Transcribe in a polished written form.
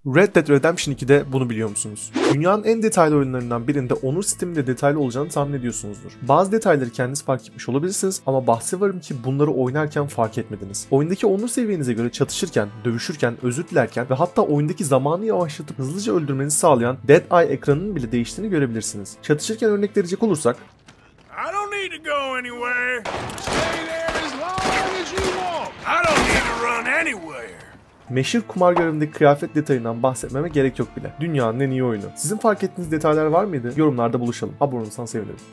Red Dead Redemption 2'de bunu biliyor musunuz? Dünyanın en detaylı oyunlarından birinde onur sisteminde detaylı olacağını tahmin ediyorsunuzdur. Bazı detayları kendiniz fark etmiş olabilirsiniz ama bahse varım ki bunları oynarken fark etmediniz. Oyundaki onur seviyenize göre çatışırken, dövüşürken, özür dilerken ve hatta oyundaki zamanı yavaşlatıp hızlıca öldürmenizi sağlayan Dead Eye ekranının bile değiştiğini görebilirsiniz. Çatışırken örnek verecek olursak, I don't need to go anywhere. Stay there as long as you want. I don't need to run anywhere. meşhur kumar görevindeki kıyafet detayından bahsetmeme gerek yok bile. Dünyanın en iyi oyunu. Sizin fark ettiğiniz detaylar var mıydı? Yorumlarda buluşalım. Abone olursanız sevinirim.